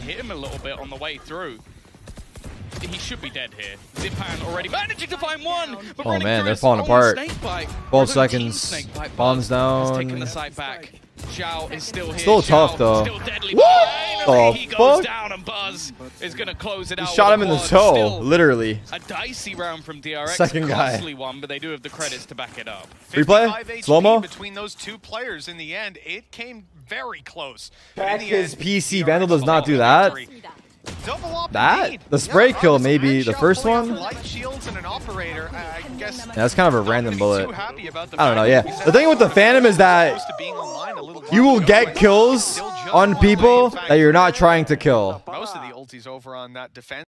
hit him a little bit on the way through. He should be dead here. Zipan already managing to find one. But oh man, they're falling apart. 12 seconds. Bombs down. Taking the side back. Xiao is still here. Still tough though. Still deadly. What He the goes fuck? down and BuZz is gonna close it out. He shot him in the toe, Still literally. a dicey round from DRX. Second guy. Costly one, but they do have the credits to back it up. Replay? Slow-mo? Between those two players in the end, it came very close. Back his PC. Vandal does not do that. Double op That? indeed. The spray Yeah, kill, maybe. The first pulling one? off light shields and an operator. I guess That's kind of a not random gonna be bullet. too happy about the I don't know, fact yeah. that The thing with the Phantom is that close to being online a little you while will ago, get and kills still just on one away. people In fact, that you're not trying to kill. most of the ultis over on that defense.